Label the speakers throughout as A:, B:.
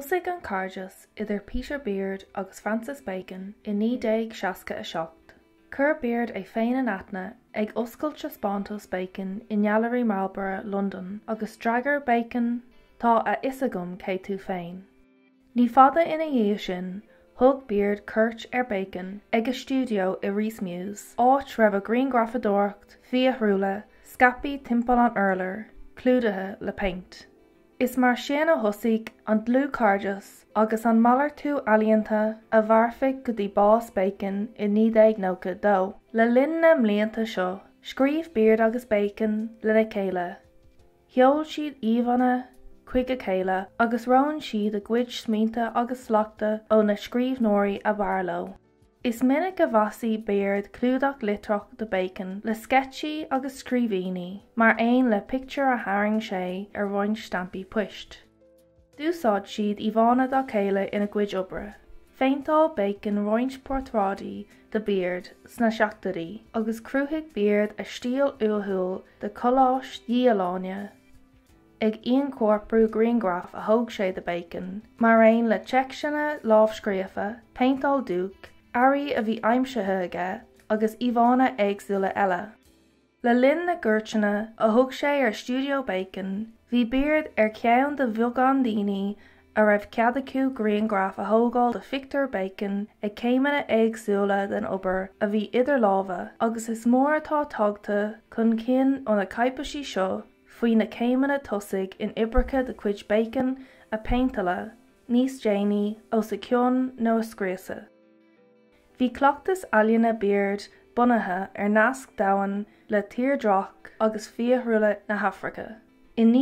A: Thosaigh an Cardias idir Peter Beard agus Francis Bacon in 1967. Cur Beard é féin an aithne ag oscailte Spontos Bacon in Nealairí Marlborough, London, agus Dragar Bacon tá a isagum cé tú féin. Ní fada ina dhé sin, thug Beard cuirt ar Bacon ag a stúdio i Rhys Mews, áit raibh a grianghrafadóireacht, fiathrúla, scapaí timpeall an Urlar, clúdathe le paint. Is mar sin a thosaigh an Blue Cardias agus an mallar tú alíonta a bharfaigh go dtí bás Bacon in 1992. Le linn na mblianta seo, scríobh Beard agus Bacon lena chéile. Sheol siad íomhanna chuig a chéile agus roinn siad a gcuid smínta agus slachta ó na scríbhnóirí a bharló. Is minic a bhasaí Beard clúdach litrach de Bacon le sketchy agus scríbhíní, mar aon le picture a tharraing sé ar roinn stampí poist. Dúsáid siad íomhanna dá chéile ina gcuid obair. Féintáil Bacon roinnt portrádaí de Beard sna seachtarí agus cruthigh Beard a stíl uathuail de coláist díoláine ag aon corprú griangraf a thug sé de Bacon, mar aon le seicseanna lámhscríofa, péintáil dúk, airí a bhí aimsithe aige agus íomhanna éagsúla eile. Le linn na gcuirteanna a thug sé ar Stúdio Bacon, bhí Beard ar ceann de bheagán daoine a raibh ceadaciú griangraf a thógáil de Victor Bacon ag céimeanna éagsúla den obair a bhí idir lámha, agus is mór atá tagtha chun cinn ó na caipeisí seo faoi na céimeanna tosaigh in ibrice de chuid Bacon a péintile, níos déanaí ó sa ceann nó a scréasa. Bhí cleachtas Ailíonna Beard bunathe ar nasc domhan le tírdreach agus fiathrúla na Hafraice. In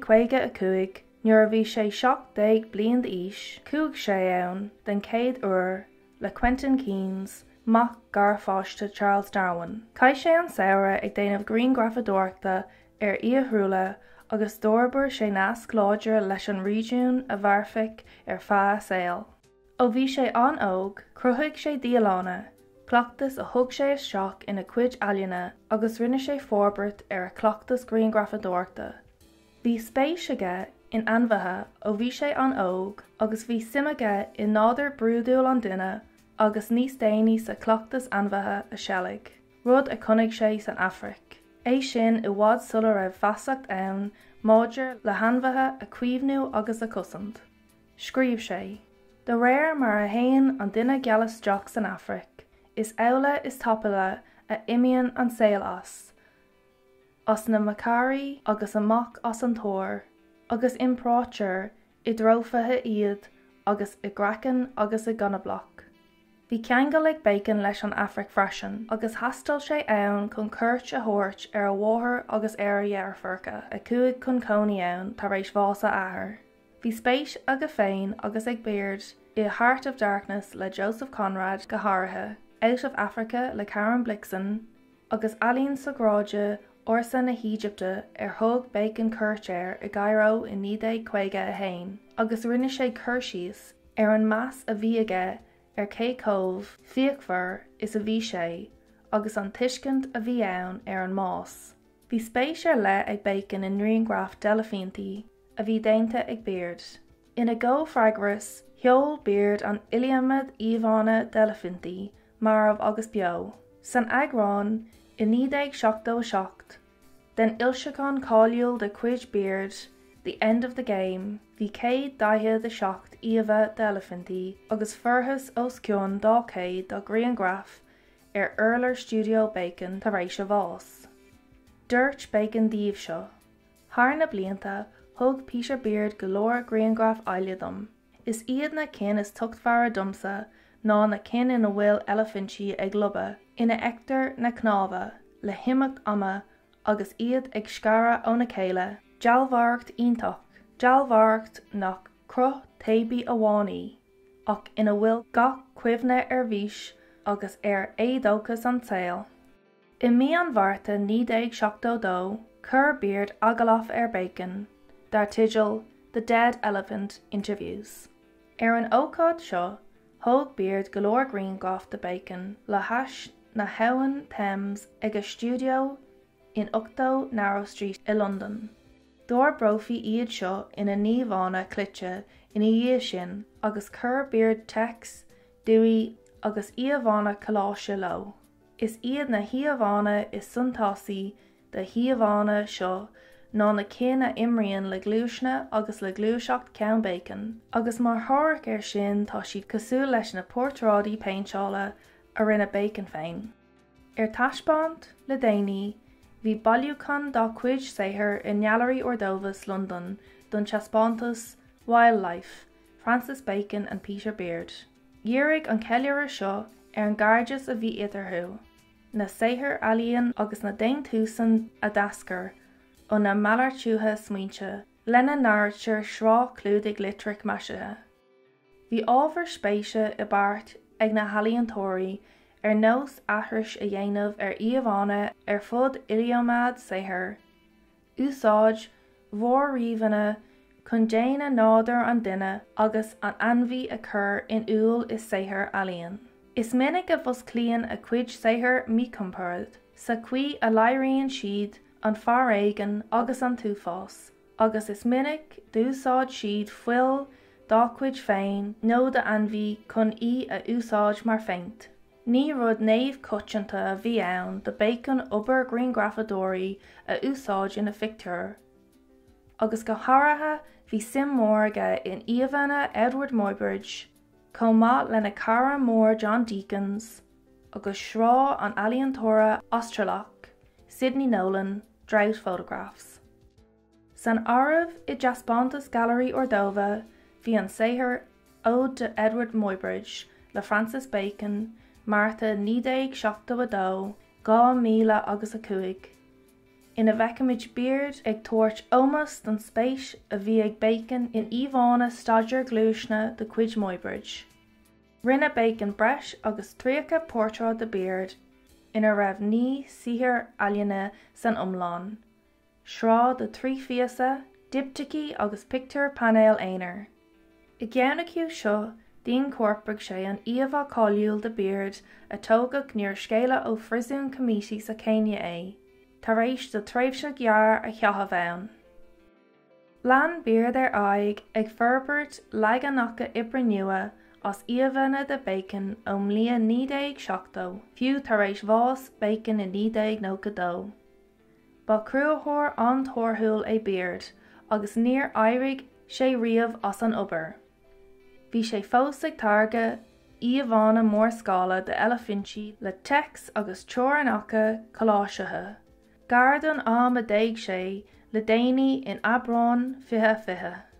A: 1955, nuair a bhí sé 17 bliain d'aois, cúg sé ann den 100 uair le Quentin Keynes mac gar fáiste Charles Darwin. Caith sé an saoire ag déanamh grianghrafadóireachta ar iathrúla agus d'orbair sé nasc láidir leis an réigiún a bharfaigh ar feadh saol. Ó bhí sé an óg, cruthaigh sé díolána, cleachtas a thug sé isteach ina cuid Ailíonna agus rinne sé forbairt ar a cleachtas grianghrafadóireachta. Bhí spéis aige in anmhaithe ó bhí sé an óg agus bhí sim aige in náidir brúdúil an duine agus níos déanaí sa cleachtas anmhaithe a sealaigh, rud a chunaigh sé san Afric. É sin i bhfad sula raibh feasacht ann máidir le hanmhaithe a cuimhnú agus a cosint. Scríobh sé. De réir mar a théann an duine gealas deach san Afric, is eile is tapala a imíonn an saol as na Macari agus amach as an tóir, agus impráitear I drófathe iad agus I grachan agus I ganablach. Bhí ceangal ag Bacon leis an Afric freisin, agus hastal sé ann chun cuirt a thabhairt ar a bháthair agus ar a dhearfarcha a cuaig chun cónaí ann tar éis bhása athair. Bhí spéis aga féin agus ag Beard I Heart of Darkness le Joseph Conrad go háirithe, Out of Africa le Karen Blixen, agus Ailín sa Gráide orsa na Ígypte ar thug Bacon cuirtear I Cairo in 1951, agus rinne sé cuirsíos ar an meas a bhí aige ar Cé Cóibh, Fiachmhar is a bhí sé, agus an tuiscint a bhí ann ar an más. Bhí spéis ar le ag Bacon in riangraf Delafianty a bhí déanta ag Beard. Ina ggó freagras, sheol Beard an Iliamad Íomhanna Delafianty marmh agus beo. San agrán in 1977, den Ilseachán cáiliúil de chuid Beard, The End of the Game, bhí 127 íomha Delafianty agus forthas os cionn 200 do griangraf ar Urlar Stúdio Bacon tar éis a bhás. Dúirt Bacon díobh seo. Thar na blianta, thug Peter Beard go leor griangraf aileadm. Is iad na cin is tuchtmhara domsa ná na cin ina bhfuil elephantí ag lubbe, ina ectar na cnábha, le himimecht ama agus iad ag scara ó na chéile, dealmharacht iontach, dealmharacht nach cruth taobí amhánaí, ach ina bhfuil gach cuimhne ar bhís agus ar éadóchas an saol. I mí an bharta 1972, cur Beard agalach ar Bacon, dar tigeal The Dead Elephant Interviews. Ar an ócáid seo, thug Beard go leor grianghraf de Bacon le hais na Heughan Thames ag a stúdio in 8 Narrow Street I London. Dúir brófaí iad seo ina níomhána clite ina dhiaidh sin agus cur beard tex, dúí agus íomhána coláiste lo. Is iad na híomhána is suntásaí de híomhána seo ná na céanna imríonn le glúisne agus le glúiseacht ceann bacon, agus mar tháirc sin tá siad cosúil leis na pórtrádaí péinseála a rinne bacon féin. Ar taispáint le déanaí, bhí bailiúchán dá cuid saothair in Nealairí Ordovas, London, don Chespontas Wildlife, Francis Bacon and Peter Beard. Dhiúrigh an ceilear seo ar an gardas a bhí idirthú, na saothair ealaíonn agus na daontúsan a d'ascar ó na meallartútha smaointe, lena náirtear srá clúdaigh litric meisithe. Bhí ábhar spéise i bpáirt ag na halaíontóirí ar nós aithris a dhéanamh ar íomhána ar fud iliomád saothair, úsáid, mhórríomhanna, chun déanana nádar an duine agus an ainmhí a chur in úl is saothair ealaíonn. Is minic a bhus cliain a cuid saothair míchompord, sa chuí a léiríonn siad an fear éigean agus an túfás, agus is minic d'úsáid siad fuil dá cuid féin nó de ainmhí chun a úsáid mar féint. Ní rud naomh coitianta a bhí ann de bacon obair greengrafadóirí a úsáid ina fictiúr. Agus go háirithe bhí sim mór aige in íomhanna Edward Muybridge, chomh maith lena cara mór John Deakins, agus srá an ealaíontóra Australach, Sidney Nolan, Drought Photographs. San áireamh I Chespontas Gallery Ordova, bhí an saothair Ode de Edward Muybridge le Francis Bacon, Martha 1972, 2015. Ina bheicimid beard ag tuairt ómas don spéis a bhí ag Bacon in íomhána staidir glúisne de cuid Muybridge. Rinne Bacon breis agus tríocha pórtrád de beard ina raibh ní saothair ealaíonne san iomlán, srá de trí fiasa, diptycí agus pictiúr panel éinear. I gceannaigh seo, dín corpaigh sé an íomhá cáiliúil de beard a tógadh níor scéile ó phrisún comítí sa céine é, tar éis do tréimhse ghearr a cheatha bheann. Lean beard ar aghaidh ag Ferbert leaganacha ibre nua as íomhanna de Bacon ó mbliain 1970, fiú tar éis bhás Bacon in 1992. Ba cruúthóir an torthúil é beard agus níor éirigh sé riamh as an obair. Bhí sé fós ag targa íomhána mór scála de elephintí le tex agus teorainneacha coláiseatha. Gardan am a déag sé le déanaí in Abrán 25.